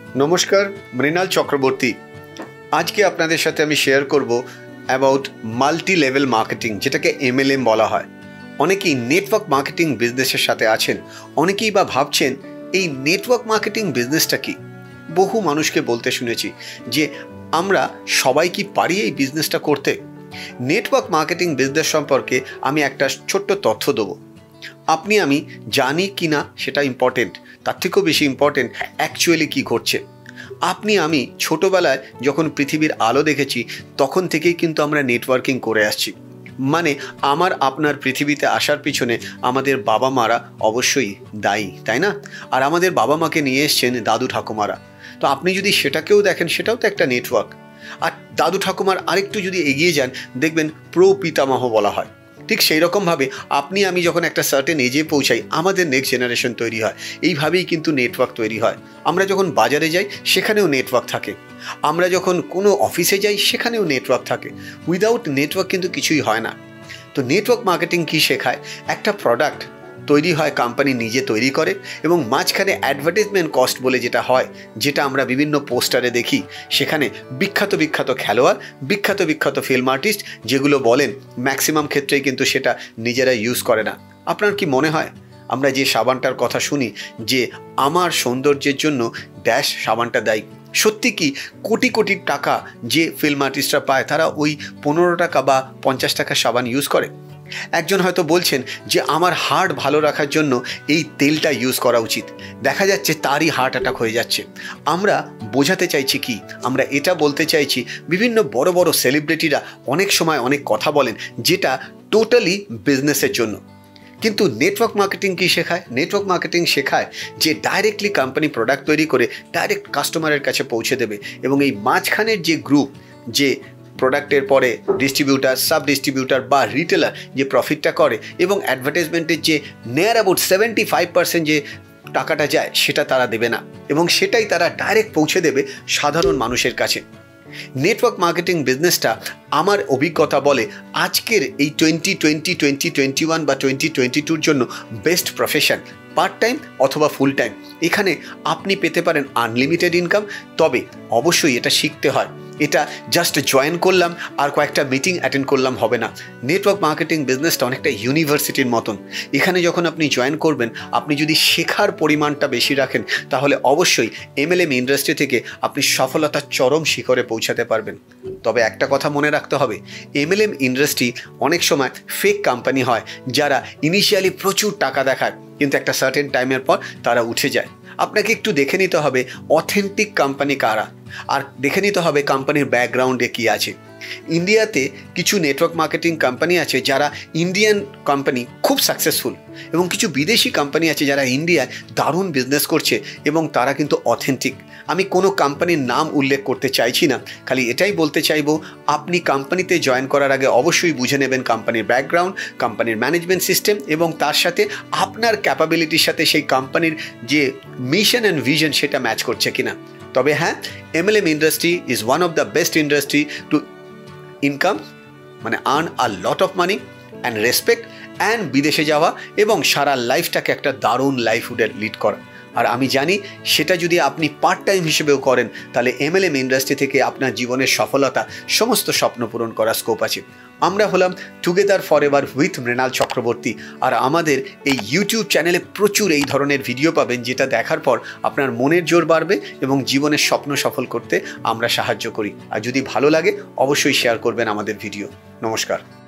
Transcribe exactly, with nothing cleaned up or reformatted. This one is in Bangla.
নমস্কার, মৃণাল চক্রবর্তী। আজকে আপনাদের সাথে আমি শেয়ার করব অ্যাবাউট মাল্টি লেভেল মার্কেটিং, যেটাকে এমএলএম বলা হয়। অনেকেই নেটওয়ার্ক মার্কেটিং বিজনেসের সাথে আছেন, অনেকেই বা ভাবছেন এই নেটওয়ার্ক মার্কেটিং বিজনেসটা কি। বহু মানুষকে বলতে শুনেছি যে আমরা সবাই কি পারি এই বিজনেসটা করতে। নেটওয়ার্ক মার্কেটিং বিজনেস সম্পর্কে আমি একটা ছোট্ট তথ্য দেবো। আপনি আমি জানি কি না সেটা ইম্পর্টেন্ট, তার থেকেও বেশি ইম্পর্টেন্ট অ্যাকচুয়ালি কী ঘটছে। আপনি আমি ছোটোবেলায় যখন পৃথিবীর আলো দেখেছি তখন থেকেই কিন্তু আমরা নেটওয়ার্কিং করে আসছি। মানে আমার আপনার পৃথিবীতে আসার পিছনে আমাদের বাবা মারা অবশ্যই দায়ী, তাই না? আর আমাদের বাবা মাকে নিয়ে এসছেন দাদু ঠাকুমারা। তো আপনি যদি সেটাকেও দেখেন, সেটাও তো একটা নেটওয়ার্ক। আর দাদু ঠাকুমার আরেকটু যদি এগিয়ে যান, দেখবেন প্রো পিতামহ বলা হয়। ঠিক সেই রকমভাবে আপনি আমি যখন একটা সার্টেন এজে পৌঁছাই, আমাদের নেক্সট জেনারেশন তৈরি হয়। এইভাবেই কিন্তু নেটওয়ার্ক তৈরি হয়। আমরা যখন বাজারে যাই সেখানেও নেটওয়ার্ক থাকে, আমরা যখন কোনো অফিসে যাই সেখানেও নেটওয়ার্ক থাকে। উইদাউট নেটওয়ার্ক কিন্তু কিছুই হয় না। তো নেটওয়ার্ক মার্কেটিং কী শেখায়? একটা প্রোডাক্ট তৈরি হয়, কোম্পানি নিজে তৈরি করে, এবং মাঝখানে অ্যাডভার্টাইজমেন্ট কস্ট বলে যেটা হয়, যেটা আমরা বিভিন্ন পোস্টারে দেখি, সেখানে বিখ্যাত বিখ্যাত খেলোয়াড়, বিখ্যাত বিখ্যাত ফিল্ম আর্টিস্ট যেগুলো বলেন, ম্যাক্সিমাম ক্ষেত্রেই কিন্তু সেটা নিজেরা ইউজ করে না। আপনার কি মনে হয় আমরা যে সাবানটার কথা শুনি যে আমার সৌন্দর্যের জন্য ড্যাশ সাবানটা দেয়, সত্যি কি কোটি কোটি টাকা যে ফিল্ম আর্টিস্টরা পায় তারা ওই পনেরো টাকা বা পঞ্চাশ টাকার সাবান ইউজ করে? একজন হয়তো বলছেন যে আমার হার্ট ভালো রাখার জন্য এই তেলটা ইউজ করা উচিত, দেখা যাচ্ছে তারই হার্ট অ্যাটাক হয়ে যাচ্ছে। আমরা বোঝাতে চাইছি কি? আমরা এটা বলতে চাইছি বিভিন্ন বড় বড় সেলিব্রিটিরা অনেক সময় অনেক কথা বলেন যেটা টোটালি বিজনেসের জন্য। কিন্তু নেটওয়ার্ক মার্কেটিং কী শেখায়? নেটওয়ার্ক মার্কেটিং শেখায় যে ডাইরেক্টলি কোম্পানি প্রোডাক্ট তৈরি করে ডাইরেক্ট কাস্টমারের কাছে পৌঁছে দেবে, এবং এই মাঝখানের যে গ্রুপ, যে প্রোডাক্টের পরে ডিস্ট্রিবিউটার, সাব ডিস্ট্রিবিউটার বা রিটেলার যে প্রফিটটা করে, এবং অ্যাডভার্টাইজমেন্টের যে near about seventy five percent যে টাকাটা যায় সেটা তারা দেবে না, এবং সেটাই তারা ডাইরেক্ট পৌঁছে দেবে সাধারণ মানুষের কাছে। নেটওয়ার্ক মার্কেটিং বিজনেসটা আমার অভিজ্ঞতা বলে আজকের এই twenty twenty twenty twenty one বা টোয়েন্টি টোয়েন্টি টুর জন্য বেস্ট প্রফেশন, পার্ট টাইম অথবা ফুল টাইম। এখানে আপনি পেতে পারেন আনলিমিটেড ইনকাম, তবে অবশ্যই এটা শিখতে হয়। এটা জাস্ট জয়েন করলাম আর কয়েকটা মিটিং অ্যাটেন্ড করলাম হবে না। নেটওয়ার্ক মার্কেটিং বিজনেসটা অনেকটা ইউনিভার্সিটির মতন। এখানে যখন আপনি জয়েন করবেন, আপনি যদি শেখার পরিমাণটা বেশি রাখেন, তাহলে অবশ্যই এমএলএম ইন্ডাস্ট্রি থেকে আপনি সফলতার চরম শিখরে পৌঁছাতে পারবেন। তবে একটা কথা মনে রাখতে হবে, এমএলএম ইন্ডাস্ট্রি অনেক সময় ফেক কোম্পানি হয়, যারা ইনিশিয়ালি প্রচুর টাকা দেখায় কিন্তু একটা সার্টেন টাইমের পর তারা উঠে যায়। আপনাকে একটু দেখে নিতে হবে অথেন্টিক কোম্পানি কারা, আর দেখে নিতে হবে কোম্পানির ব্যাকগ্রাউন্ডে কী আছে। ইন্ডিয়াতে কিছু নেটওয়ার্ক মার্কেটিং কোম্পানি আছে যারা ইন্ডিয়ান কোম্পানি, খুব সাকসেসফুল, এবং কিছু বিদেশি কোম্পানি আছে যারা ইন্ডিয়ায় দারুণ বিজনেস করছে এবং তারা কিন্তু অথেন্টিক। আমি কোনো কোম্পানির নাম উল্লেখ করতে চাইছি না, খালি এটাই বলতে চাইবো আপনি কোম্পানিতে জয়েন করার আগে অবশ্যই বুঝে নেবেন কোম্পানির ব্যাকগ্রাউন্ড, কোম্পানির ম্যানেজমেন্ট সিস্টেম, এবং তার সাথে আপনার ক্যাপাবিলিটির সাথে সেই কোম্পানির যে মিশন অ্যান্ড ভিশন সেটা ম্যাচ করছে কিনা। তবে হ্যাঁ, MLM industry is one of the best industry to income, মানে earn a lot of money and respect, and বিদেশে যাওয়া এবং সারা লাইফটাকে একটা দারুণ লাইফহুডের লিড করা। আর আমি জানি সেটা যদি আপনি পার্ট টাইম হিসেবেও করেন, তাহলে এমএলএম ইন্ডাস্ট্রি থেকে আপনার জীবনের সফলতা, সমস্ত স্বপ্ন পূরণ করার স্কোপ আছে। আমরা হলাম together for ever with Mrinal Chakraborty, আর আমাদের এই ইউটিউব চ্যানেলে প্রচুর এই ধরনের ভিডিও পাবেন, যেটা দেখার পর আপনার মনের জোর বাড়বে এবং জীবনের স্বপ্ন সফল করতে আমরা সাহায্য করি। আর যদি ভালো লাগে অবশ্যই শেয়ার করবেন আমাদের ভিডিও। নমস্কার।